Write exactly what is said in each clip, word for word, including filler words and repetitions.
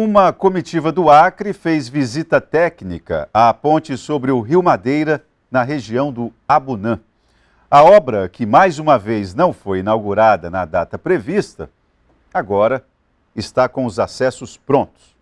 Uma comitiva do Acre fez visita técnica à ponte sobre o Rio Madeira, na região do Abunã. A obra, que mais uma vez não foi inaugurada na data prevista, agora está com os acessos prontos.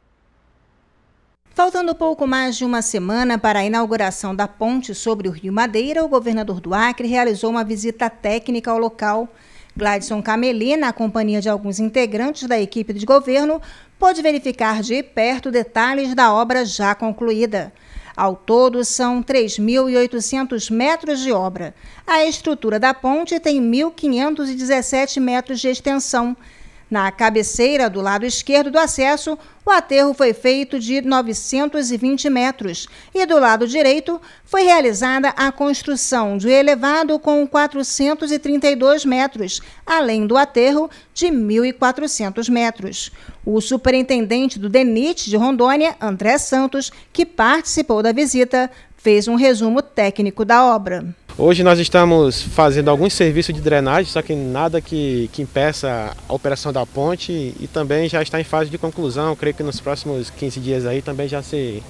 Faltando pouco mais de uma semana para a inauguração da ponte sobre o Rio Madeira, o governador do Acre realizou uma visita técnica ao local. Gladson Cameli, na companhia de alguns integrantes da equipe de governo, pôde verificar de perto detalhes da obra já concluída. Ao todo, são três mil e oitocentos metros de obra. A estrutura da ponte tem mil quinhentos e dezessete metros de extensão. Na cabeceira do lado esquerdo do acesso, o aterro foi feito de novecentos e vinte metros e do lado direito foi realizada a construção de elevado com quatrocentos e trinta e dois metros, além do aterro de mil e quatrocentos metros. O superintendente do DENIT de Rondônia, André Santos, que participou da visita, fez um resumo técnico da obra. Hoje nós estamos fazendo alguns serviços de drenagem, só que nada que, que impeça a operação da ponte, e também já está em fase de conclusão. Eu creio que nos próximos quinze dias aí também já se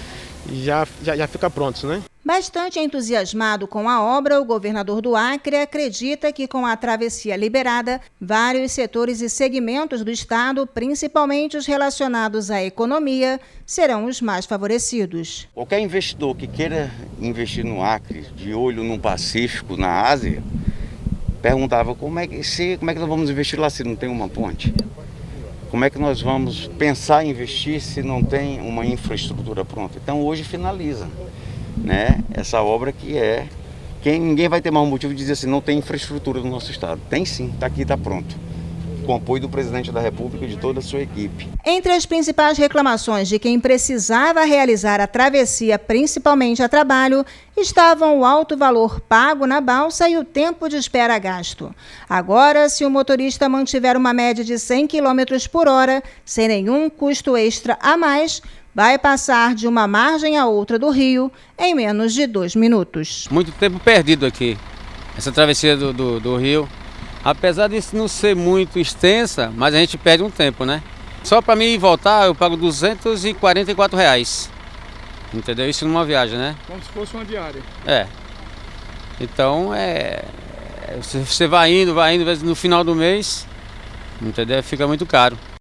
já, já, já fica pronto, né? Bastante entusiasmado com a obra, o governador do Acre acredita que com a travessia liberada, vários setores e segmentos do estado, principalmente os relacionados à economia, serão os mais favorecidos. Qualquer investidor que queira investir no Acre, de olho no Pacífico, na Ásia, perguntava como é que, se, como é que nós vamos investir lá se não tem uma ponte? Como é que nós vamos pensar em investir se não tem uma infraestrutura pronta? Então hoje finaliza, né, essa obra que é, quem, ninguém vai ter mais um motivo de dizer assim, não tem infraestrutura no nosso estado. Tem sim, está aqui, está pronto, com o apoio do presidente da República e de toda a sua equipe. Entre as principais reclamações de quem precisava realizar a travessia, principalmente a trabalho, estavam o alto valor pago na balsa e o tempo de espera gasto. Agora, se o motorista mantiver uma média de cem quilômetros por hora, sem nenhum custo extra a mais, vai passar de uma margem a outra do rio em menos de dois minutos. Muito tempo perdido aqui, essa travessia do, do, do rio. Apesar de não ser muito extensa, mas a gente perde um tempo, né? Só para mim voltar eu pago duzentos e quarenta e quatro reais. Entendeu? Isso numa viagem, né? Como se fosse uma diária. É. Então, é... Você vai indo, vai indo, no final do mês, entendeu? Fica muito caro.